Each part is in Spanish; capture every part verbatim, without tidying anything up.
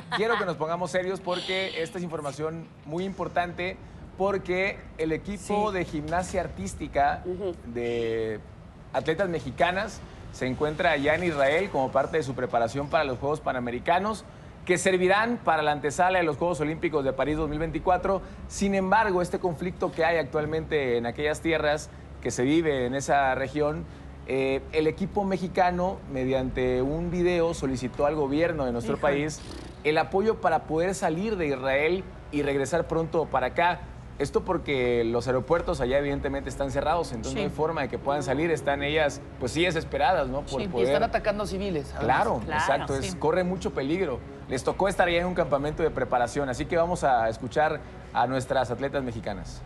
quiero que nos pongamos serios porque esta es información muy importante, porque el equipo Sí. de gimnasia artística Ujú. de atletas mexicanas se encuentra allá en Israel como parte de su preparación para los Juegos Panamericanos, que servirán para la antesala de los Juegos Olímpicos de París dos mil veinticuatro. Sin embargo, este conflicto que hay actualmente en aquellas tierras, que se vive en esa región, eh, el equipo mexicano, mediante un video, solicitó al gobierno de nuestro Híjole. país el apoyo para poder salir de Israel y regresar pronto para acá. Esto porque los aeropuertos allá evidentemente están cerrados, entonces Sí. no hay forma de que puedan salir. Están ellas, pues sí, desesperadas, ¿no? Por Sí, y Y poder... están atacando civiles. además. Claro, Claro, exacto, es, sí. corre mucho peligro. Les tocó estar allá en un campamento de preparación, así que vamos a escuchar a nuestras atletas mexicanas.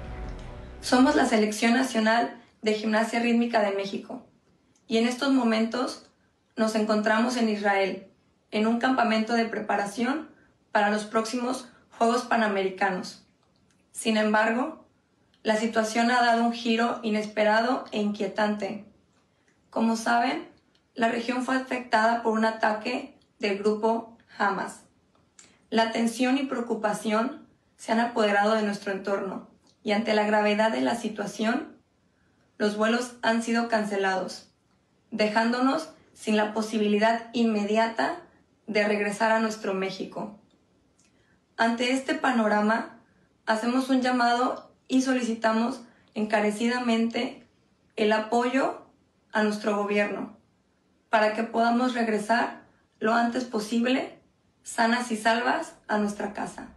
Somos la Selección Nacional de Gimnasia Rítmica de México y en estos momentos nos encontramos en Israel, en un campamento de preparación para los próximos Juegos Panamericanos. Sin embargo, la situación ha dado un giro inesperado e inquietante. Como saben, la región fue afectada por un ataque del grupo Hamas. La tensión y preocupación se han apoderado de nuestro entorno y ante la gravedad de la situación, los vuelos han sido cancelados, dejándonos sin la posibilidad inmediata de regresar a nuestro México. Ante este panorama, hacemos un llamado y solicitamos encarecidamente el apoyo a nuestro gobierno para que podamos regresar lo antes posible, sanas y salvas, a nuestra casa.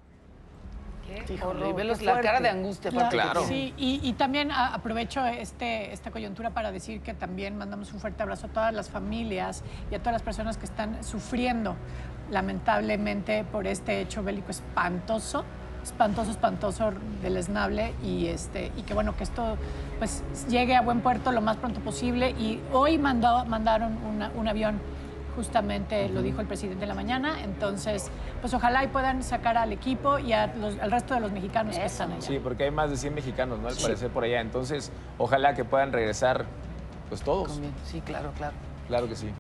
Qué Híjole, horror, qué velos la cara fuerte. de angustia. Claro, aparte que Claro. tienen. Sí, y, y también a- aprovecho este, esta coyuntura para decir que también mandamos un fuerte abrazo a todas las familias y a todas las personas que están sufriendo lamentablemente por este hecho bélico espantoso, espantoso, espantoso, deleznable, y, este, y que bueno, que esto pues llegue a buen puerto lo más pronto posible. Y hoy mandó, mandaron una- un avión, justamente lo dijo el presidente en la mañana, entonces pues ojalá y puedan sacar al equipo y a los- al resto de los mexicanos que están allá. Sí, porque hay más de cien mexicanos, ¿no? Al Sí. parecer por allá. Entonces, ojalá que puedan regresar, pues todos. Con bien. Sí, claro, claro. Claro que sí.